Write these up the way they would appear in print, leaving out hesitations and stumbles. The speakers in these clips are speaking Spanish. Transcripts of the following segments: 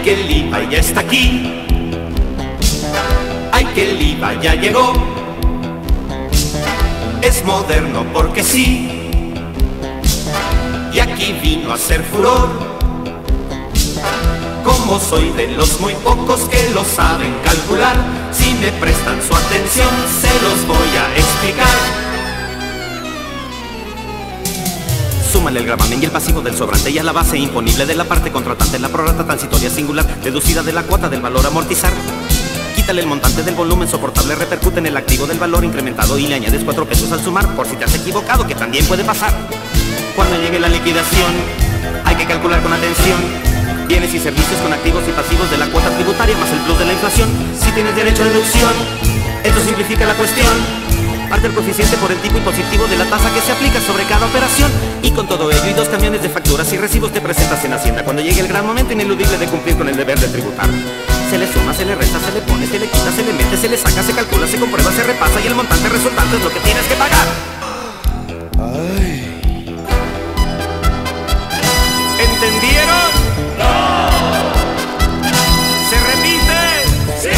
que el IVA ya está aquí. Ay, que el IVA ya llegó. Es moderno porque sí. Y aquí vino a hacer furor. Como soy de los muy pocos que lo saben calcular, si me prestan su atención se los voy a explicar. Súmale el gravamen y el pasivo del sobrante y a la base imponible de la parte contratante, la prorrata transitoria singular deducida de la cuota del valor a amortizar. Quítale el montante del volumen soportable, repercute en el activo del valor incrementado y le añades 4 pesos al sumar, por si te has equivocado, que también puede pasar. Cuando llegue la liquidación, hay que calcular con atención bienes y servicios con activos y pasivos de la cuota tributaria más el plus de la inflación. Si tienes derecho a deducción, esto simplifica la cuestión. Parte el coeficiente por el tipo impositivo de la tasa que se aplica sobre cada operación. Y con todo ello y 2 camiones de facturas y recibos te presentas en Hacienda cuando llegue el gran momento ineludible de cumplir con el deber de tributar. Se le suma, se le resta, se le pone, se le quita, se le mete, se le saca, se calcula, se comprueba, se repasa y el montante resultante es lo que tienes que pagar. Ay. ¿Entendieron? ¡No! ¿Se repite? ¡Sí!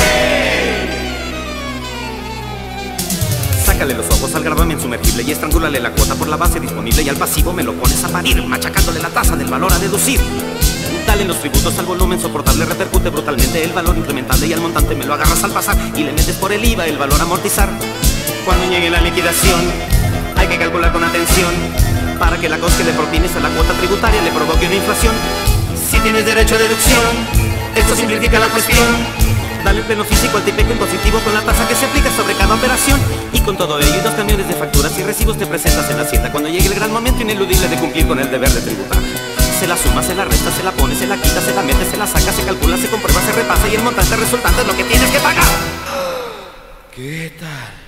Sácale los ojos al gravamen sumergible y estrangúlale la cuota por la base disponible y al pasivo me lo pones a parir, machacándole la tasa del valor a deducir. Dale los tributos al volumen soportable, repercute brutalmente el valor incrementable y al montante me lo agarras al pasar y le metes por el IVA el valor a amortizar. Cuando llegue la liquidación, hay que calcular con atención para que la coste que le propines a la cuota tributaria le provoque una inflación. Si tienes derecho a deducción, esto simplifica la cuestión. Dale el pleno físico al tipeco impositivo con la tasa que se aplica sobre cada operación. Y con todo ello y 2 camiones de facturas y recibos te presentas en Hacienda cuando llegue el gran momento ineludible de cumplir con el deber de tributar. Se la suma, se la resta, se la pone, se la quita, se la mete, se la saca, se calcula, se comprueba, se repasa y el montante resultante es lo que tienes que pagar. ¿Qué tal?